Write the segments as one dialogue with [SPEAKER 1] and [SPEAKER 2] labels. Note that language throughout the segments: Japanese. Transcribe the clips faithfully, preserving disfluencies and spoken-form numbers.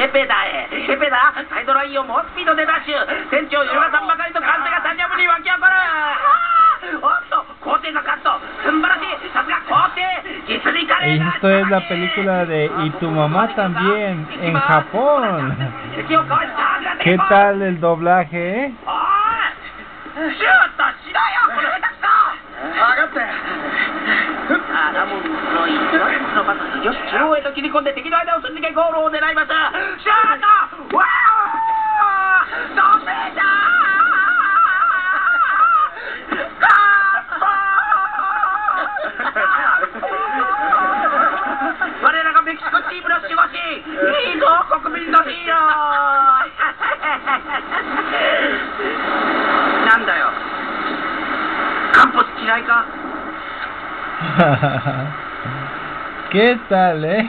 [SPEAKER 1] ペペだえペペだサイドラインを猛スピードでダッシュ船長ヨガさんばかりと歓声がスタジアムに沸き起こるおっと皇帝がカット素晴らしいさすが皇帝実に華麗な
[SPEAKER 2] Esto es la película de Y tu mamá también en Japón. ¿Qué tal el doblaje?
[SPEAKER 1] シュートしろよこの下手くそ上がってあラモンのいいドラゴンのパスよし中央へと切り込んで敵の間をすり抜けゴールを狙いますシュートわおドセージャー我らがメキシコチームの守護神いいぞ国民のヒーローなんだよカンポス嫌いか
[SPEAKER 2] ¿Qué tal, eh?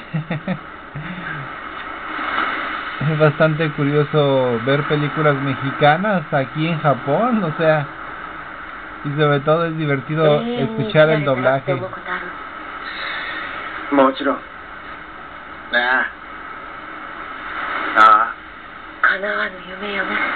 [SPEAKER 2] Es bastante curioso ver películas mexicanas aquí en Japón, o sea, y sobre todo es divertido escuchar el doblaje.
[SPEAKER 1] もちろん。ああ。ああ。叶わぬ夢よね。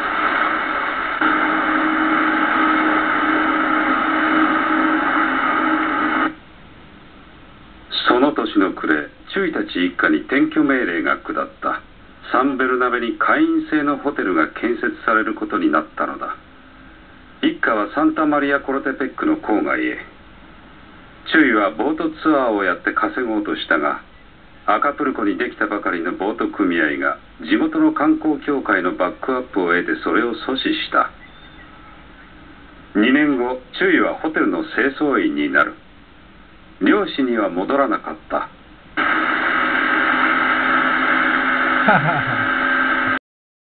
[SPEAKER 3] その年の暮れ、チュイたち一家に転居命令が下った。サンベルナベに会員制のホテルが建設されることになったのだ。一家はサンタマリア・コロテペックの郊外へ。チュイはボートツアーをやって稼ごうとしたが、アカプルコにできたばかりのボート組合が地元の観光協会のバックアップを得てそれを阻止した。にねんご、チュイはホテルの清掃員になる。漁師には戻らなかった。